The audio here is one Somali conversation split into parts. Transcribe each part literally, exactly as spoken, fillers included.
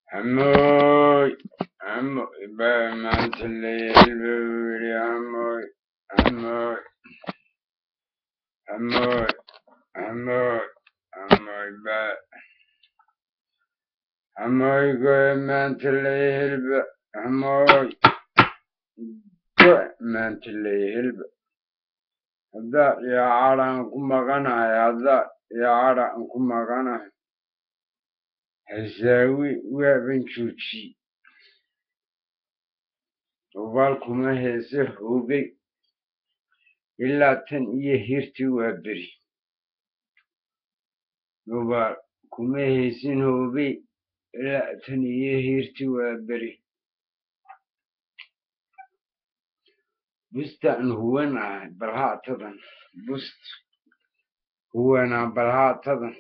عموي عموي بمنت الليل بوري عموي عموي عموي عموي عموي با عموي بمنت الليل ب عموي بمنت الليل ب هذا يا عران كم غنى هذا يا عران كم غنى هزاوي وابن شوشي وبالكم هزه وبي إلا تن يهيرتي وابري وبالكم هزين وبي إلا تن يهيرتي وابري بست أن هو أنا برها تضن بست هو أنا برها تضن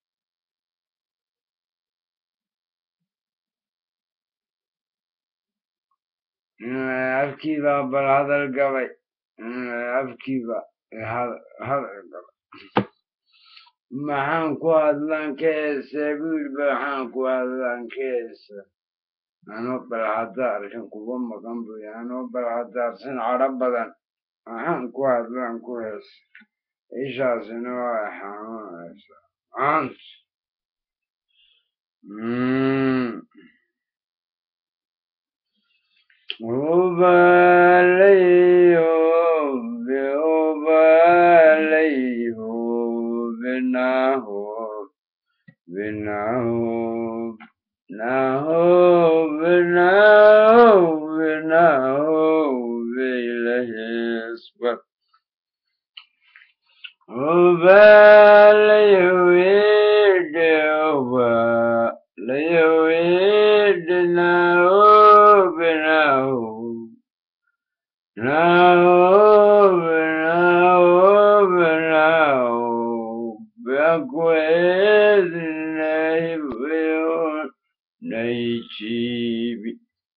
أبكي با برهذا القبي أبكي با هذا هذا القبي maxaan ku hadlaan ka heesaa wiilba waxaan ku hadlaan ka heesaa anoo balhadaarsan kuwa maqan buy anoo balhadaarsan cadho badan waxaan ku hadlaan ku heesa ishaasina waa xanuunaysaa maanta ubalayo be ubalayo benaho benaho naho benaho benaho belahesba ubalayo ede ubalayo ede naho benaho naho benaho benaho Bequez neighbor Naichibi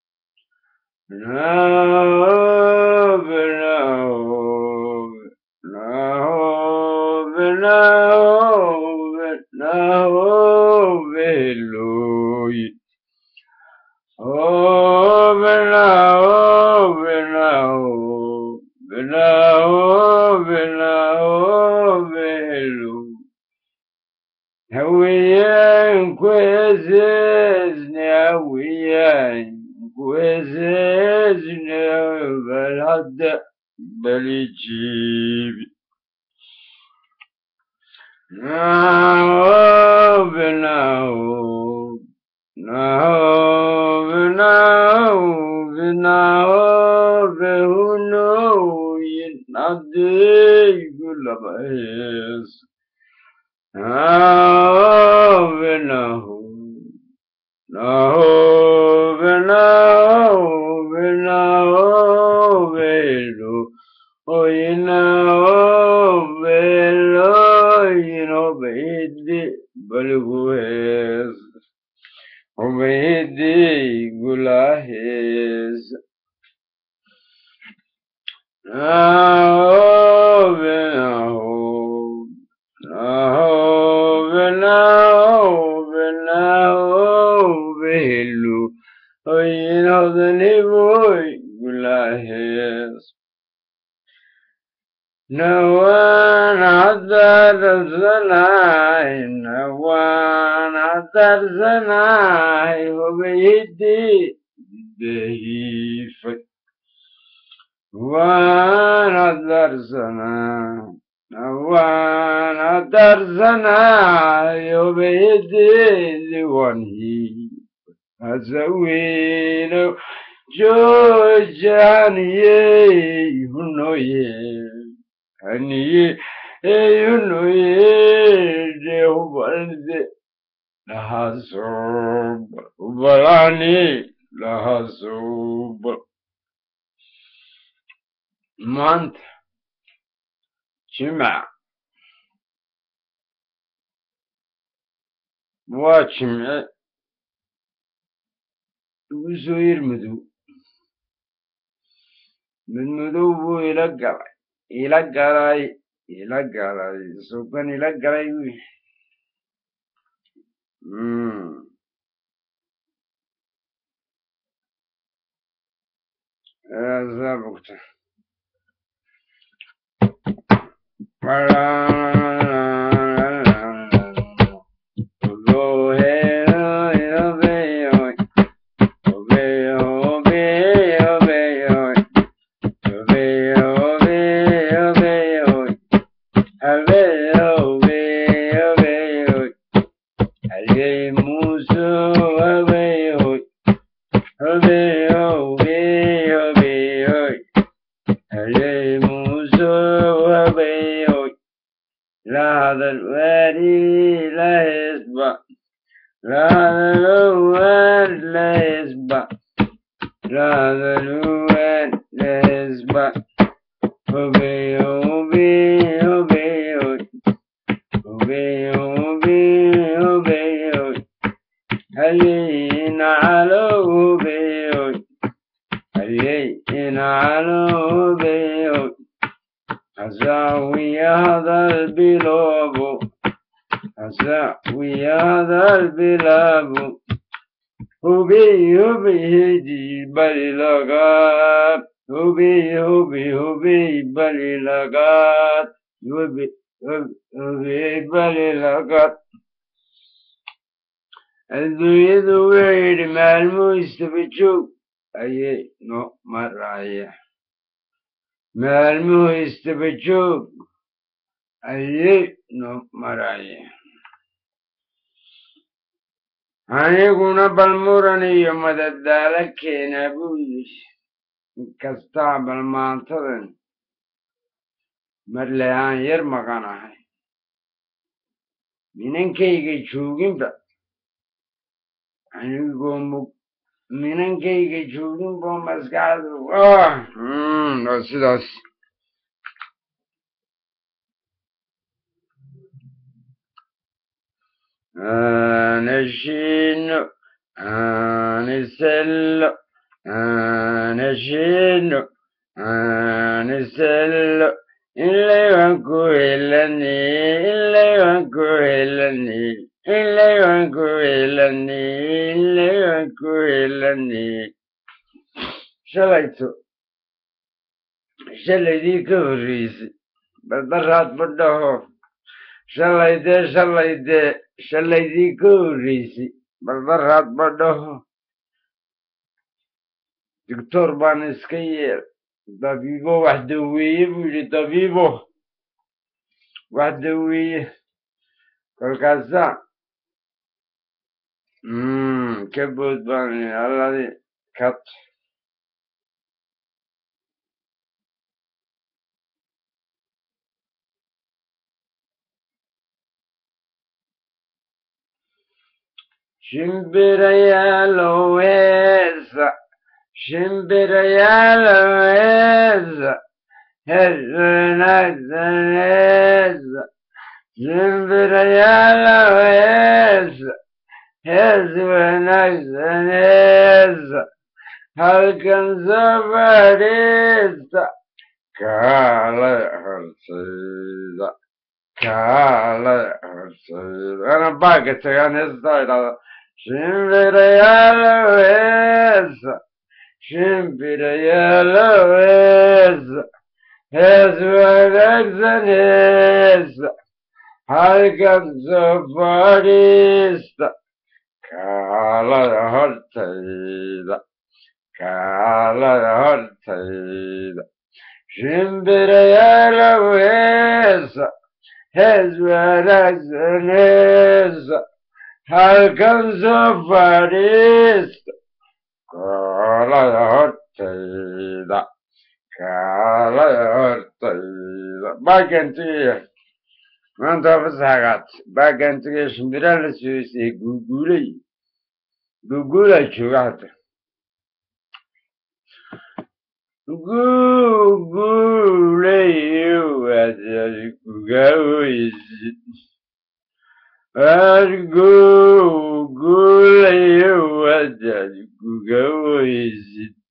now now now now now Veloy oh now now now now Veloy هويان كويززني هويان كويززني بالهد بالجيب ناو بناو ناو بناو بناو بهنو ينادي كل بيس Now, now, now, now, now, oh, you know, you know, baby, but who is, oh, baby, gula is. Now, now, now, now, now, hello. Oh, you know the boy, Gulahes. No one other than I, no one other than I, obeyed the heat. One other than I. One other than I obeyed the one he has a window. George and ye, you know ye, and ye, you know ye, the world, the hazard, Valani, the hazard. Month. Jimma, watch me. وزير مدو من مدو إلى قراي إلى قراي إلى قراي سوكان إلى قراي زبطة لا هذا الوادي لا يسبق لا هذا الواد لا يسبق لا هذا الواد لا يسبق هوبي هوبي هوبي هوبي هوبي هوبي هينا على هوبي هينا على هوبي أساوي هذا البلاب أساوي هذا البلاب هوبي هوبي هدي بلي لغات هوبي هوبي هوبي بلي لغات هوبي هوبي بلي لغات الدنيا دوير مع المستبجو أي نو مرايا مع المستبجو أي نو مرايا aniguna balmuran iyo madadaalo keena buu yidhi inkastaa balmaantadan marle aan yar maqanahay minankayga jooginba anigoo mug minankayga joogin boo maskaxdu waa sidaas نشين نسل نشين نسل إلا ينكو إلني إلا ينكو إلني إلا ينكو إلني إلا ينكو إلني شليتو شليدي كوريسي بدرات بدهو شليدي شليدي شليدي كوريسي بدرات بدهو دكتور بانسكير طبيبه وحدوية بيقولي طبيبه وحدوية كل كذا امم كبود باني الله دي كت شمبر يا لويزا شمبر يا لويزا هزنا زنيزا شمبر يا لويزا هزنا زنيزا هل كان زبريزا كالا هرسيزا كالا هرسيزا أنا باقي تغني الزايدة شمبر يا لويزا شمبر يا لويزا هزوانك زنيزا هلكم زفاريستا كالا هرتيدا كالا هرتيدا شمبر يا لويزا هزوانك زنيزا هلكم زفاريستا كالا هرتيدا كالا هرتيدا باكنتي ما انت فسحات باكنتي شمبرا لسوسي غوغولي غوغولا شوغات غوغولي وادي غوغويز غوغولي وادي غوغويز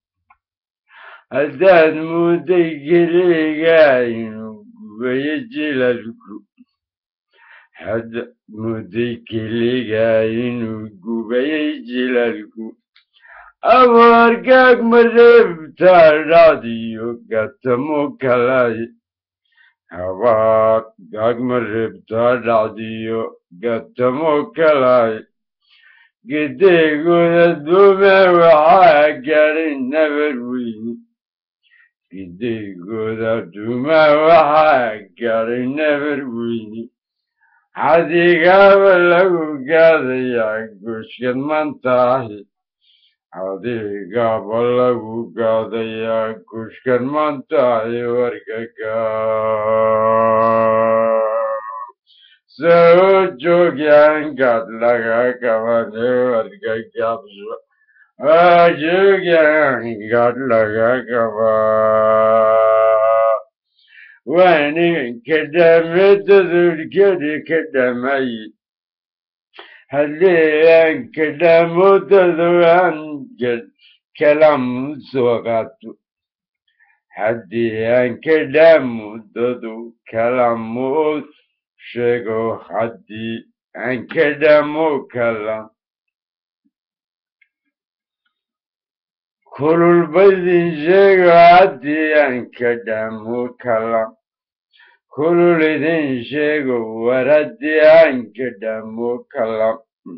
هدان مودي قاين ويجلالكو هد مودي قاين ويجلالكو abargag maribta radio gatamo kalay abargag maribta radio gatamo kalay gideegoda dume waxaa garin nabar weyn gideegoda dume waxaa garin nabar weyni cadigaba lagu gaadayaa gushkad maantaahi cadigaba lagu gaadayaa gushkad maantaahi wargaga soo joogyaankaad laga qabane wargagabso joogyaankaad laga qabaa waanigan ka dhaamedadurkedi ka dhamay haddii aan ka dhaamodado aan kalaamud soo qaato haddii aan ka dhaamodado kalaamud sheego haddii aan ka dhaamo kalaam kulul baydin sheego haddii aan ka dhaamo kalaam kulul idin sheego war haddii aan ka dhaamo kalaam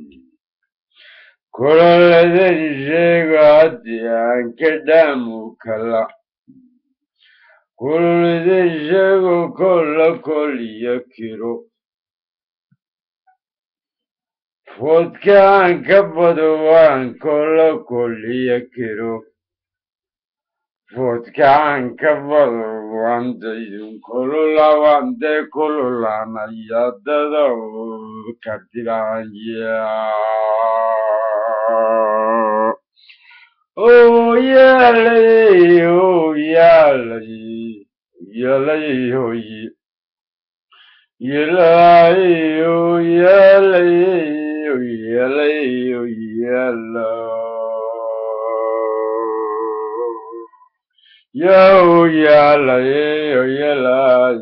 kulul idin sheego haddii aan ka dhaamo kalaam kulul idin sheego kolla kol iyo kiro foodka aan ka bado waan kolla kol iyo kiro foodka aan ka bado waan daydin kulula waan dee kululanaya dadow kadilaya oh yaalay oh yaalay yaalay hoyi yaalay oh yaalay oh yaalay oh yaalay yo yaalay oh yaalay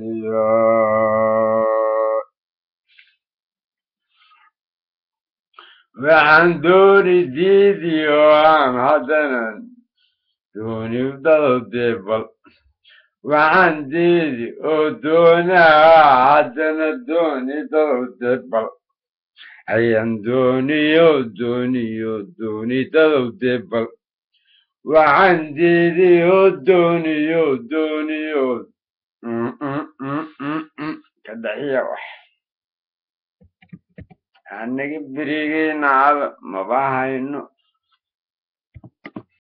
waxaan dooni diidiyo aan haddanan dooni dado deebal waxaan diidi oo doonaa haddana dooni dado deebal ayaan dooniyo dooniyo dooni dado deebal waxaan diidi oo dooniyo dooniyo ka daxiya wax anaga biriigee nacada maba hayno